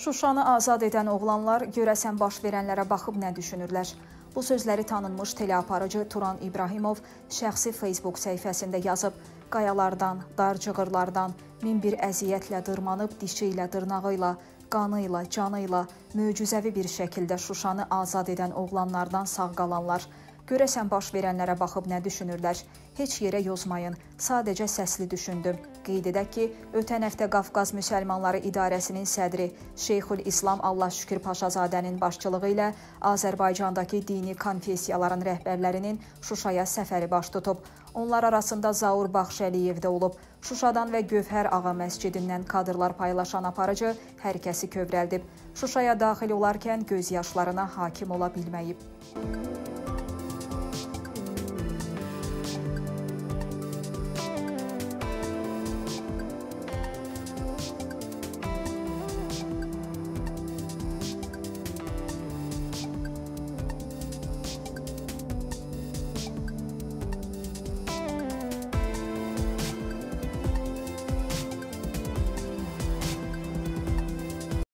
Şuşanı azad edən oğlanlar görəsən baş verənlərə baxıb nə düşünürlər? Bu sözləri tanınmış teleaparıcı Turan İbrahimov şəxsi Facebook səhifəsində yazıb. Qayalardan, dar cığırlardan min bir əziyyətlə dırmanıb dişi ilə, dırnağı ilə, qanı ilə, canı ilə möcüzəvi bir şəkildə Şuşanı azad edən oğlanlardan sağ qalanlar. Görəsən baş verənlərə baxıb nə düşünürlər? Heç yerə yozmayın, sadəcə səsli düşündüm. Qeyd edək ki, ötən həftə Qafqaz Müsəlmanları İdarəsinin sədri Şeyxülislam Allah Şükür Paşazadənin başçılığı ilə Azərbaycandakı dini konfessiyaların rəhbərlərinin Şuşaya səfəri baş tutub. Onlar arasında Zaur Baxşəliyev də olub. Şuşadan və Gövhər Ağa məscidindən kadrlar paylaşan aparıcı hər kəsi kövrəldib. Şuşaya daxil olarkən göz yaşlarına hakim ola bilməyib.